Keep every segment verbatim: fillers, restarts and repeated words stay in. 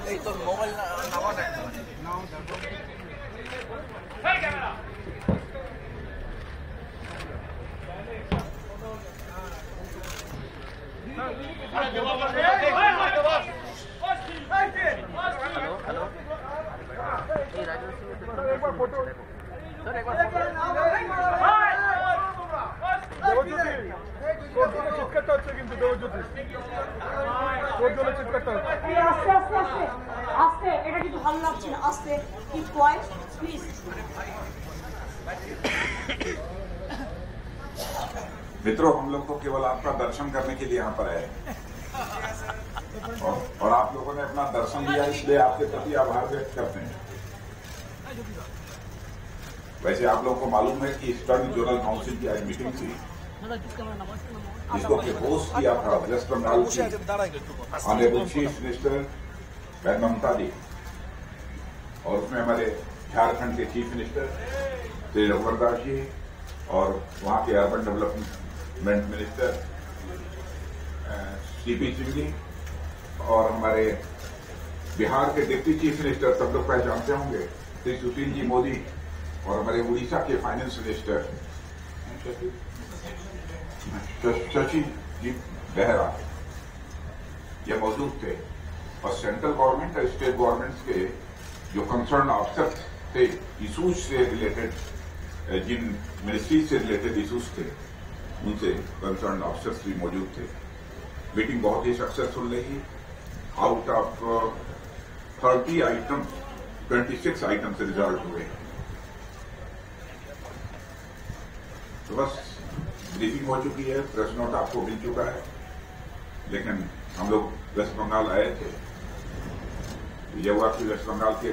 तो मोबाइल नामा है कैमरा हेलो एक बार फोटो सर एक बार चिटकता হচ্ছে কিন্তু দেবজ্যোতি তোর জন্য চিটকাতে হচ্ছে আস্তে আস্তে আস্তে আস্তে এটা কিন্তু ভালো লাগছে না আস্তে কি কোয়াইট প্লিজ मित्रों हम लोग तो केवल आपका दर्शन करने के लिए यहाँ पर आए और, और आप लोगों ने अपना दर्शन दिया इसलिए आपके प्रति आभार व्यक्त करते हैं। वैसे आप लोगों को मालूम है कि ईस्टर्न जोनल काउंसिल की आज मीटिंग थी जिसको कि होस्ट किया था वेस्ट बंगाल की honourable chief minister Mamata di और उसमें हमारे झारखंड के चीफ मिनिस्टर श्री रघुवर दास जी और वहां के urban development minister CP Singh ji और हमारे बिहार के डिप्टी चीफ मिनिस्टर सब लोग पहचानते होंगे श्री सुशील जी मोदी और हमारे उड़ीसा के फाइनेंस मिनिस्टर शशि जी बेहरा ये मौजूद थे और सेंट्रल गवर्नमेंट और स्टेट गवर्नमेंट्स के जो कंसर्न ऑफिसर थे इशूज से रिलेटेड जिन मिनिस्ट्री से रिलेटेड इशूज थे उनसे कंसर्न ऑफिसर्स भी मौजूद थे। मीटिंग बहुत ही सक्सेसफुल रही। Out of thirty item twenty six item से रिजल्ट हुए। तो बस ब्रीफिंग हो चुकी है, प्रेस नोट आपको मिल चुका है, लेकिन हम लोग वेस्ट बंगाल आए थे। ये हुआ कि वेस्ट बंगाल के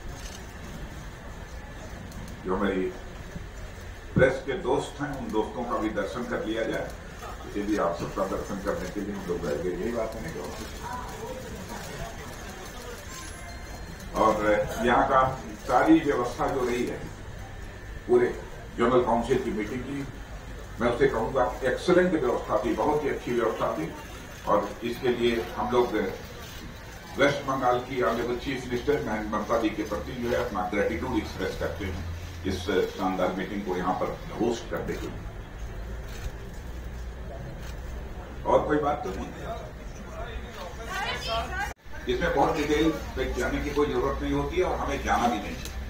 जो हमारी प्रेस के दोस्त हैं उन दोस्तों का भी दर्शन कर लिया जाए, इसीलिए आप सबका दर्शन करने के लिए हम लोग रह गए। यही बात है और यहाँ का सारी व्यवस्था जो रही है पूरे जोनल काउंसिल की मीटिंग की, मैं उससे कहूंगा एक्सीलेंट व्यवस्था थी, बहुत ही अच्छी व्यवस्था थी। और इसके लिए हम लोग वेस्ट बंगाल की honourable chief minister Mamata di के प्रति जो है अपना ग्रेटिट्यूड एक्सप्रेस करते हैं इस शानदार मीटिंग को यहाँ पर होस्ट करने के लिए। और कोई बात तो नहीं, इसमें बहुत डिटेल पे जाने की कोई जरूरत नहीं होती है और हमें जाना भी नहीं चाहिए।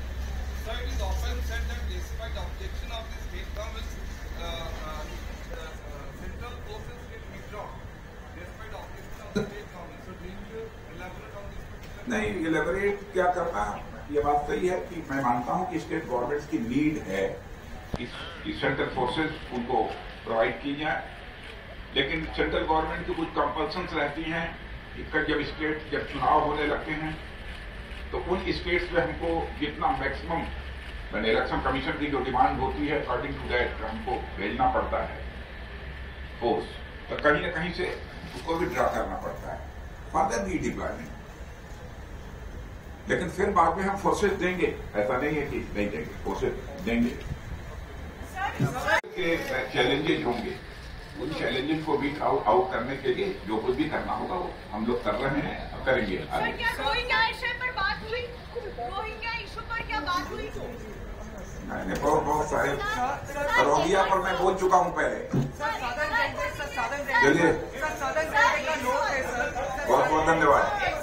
नहीं, इलेबोरेट क्या करना, ये बात सही है कि मैं मानता हूं कि स्टेट गवर्नमेंट्स की नीड है कि सेंट्रल फोर्सेस उनको प्रोवाइड की जाए, लेकिन सेंट्रल गवर्नमेंट की कुछ कंपल्सन्स रहती हैं। इसका जब स्टेट जब चुनाव होने लगते हैं तो उन स्टेट्स में हमको जितना मैक्सिमम मैंने इलेक्शन कमीशन की जो डिमांड होती है अकॉर्डिंग टू दैट हमको भेजना पड़ता है फोर्स, तो कहीं ना कहीं से उसको भी ड्रा करना पड़ता है फर्दर री डिप्लॉयमेंट। लेकिन फिर बाद में हम फोर्सेस देंगे, ऐसा नहीं है कि नहीं देंगे, फोर्सेस देंगे। चैलेंजेस होंगे, उन चैलेंजेस को भी आउट आउट करने के लिए जो कुछ भी करना होगा वो हम लोग कर रहे हैं और करेंगे। रोहिंग्या इशू पर बात हुई? रोहिंग्या इशू पर क्या बात हुई? मैंने बहुत बहुत सारे रोहिंग्या पर मैं बोल चुका हूँ पहले। चलिए, बहुत बहुत धन्यवाद।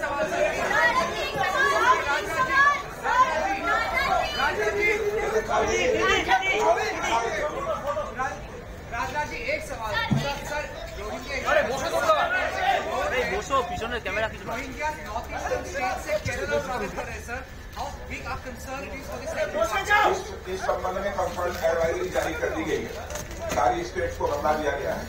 राजनाथ जी एक सवाल सर, अरे बोसो तो अरे बोसो पीछे ने कैमरा खींच रोहिंग्या नॉर्थ ईस्टर्न स्टेट से केरला ट्रैवल कर रहे हैं sir, how big are concern it is for this. इस संबंध में कंसर्न एडवाइजरी जारी कर दी गई है, सारी स्टेट्स को बता दिया गया है।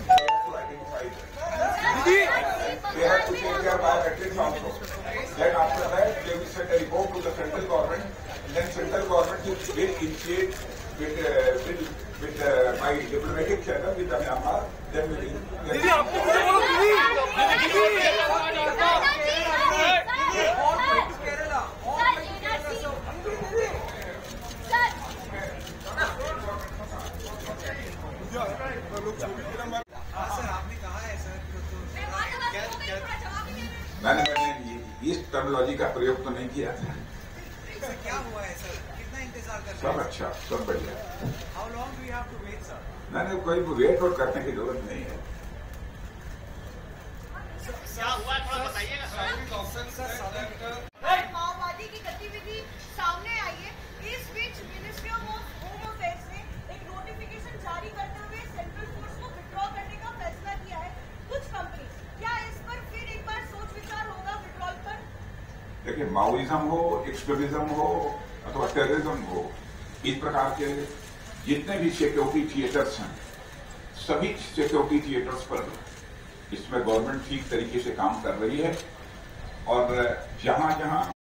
They have to take their biometrics also. Then after that, they will send a report to the central government. And then central government will initiate with uh, with with uh, my diplomatic channel with the Myanmar. Then we will. दीदी आपको बोलो दीदी दीदी Kerala sir आपने कहा है sir मैंने मैंने ईस्ट टर्मिनोलॉजी का प्रयोग तो नहीं किया था। सर क्या हुआ है सर, कितना इंतजार कर रहे सब हैं? अच्छा, सब बढ़िया। How long do you have to wait sir? मैंने कोई वेट और करने की जरूरत नहीं है। क्या हुआ थोड़ा बताइएगा सर। माओवादी की गतिविधि सामने आई है। इस बीच मिनिस्ट्री ऑफ होम अफेयर्स ने एक नोटिफिकेशन जारी करते हुए सेंट्रल फोर्स को विड्रॉ करने का फैसला किया है। कुछ कंपनी, क्या इस पर फिर एक बार सोच विचार होगा विड्रॉल पर? देखिए, माओइज्म हो, एक्सट्रीमिज्म हो अथवा टेररिज्म हो, इस प्रकार के जितने भी सिक्योरिटी थिएटर्स हैं, सभी सिक्योरिटी थिएटर्स पर इसमें गवर्नमेंट ठीक तरीके से काम कर रही है और जहां जहां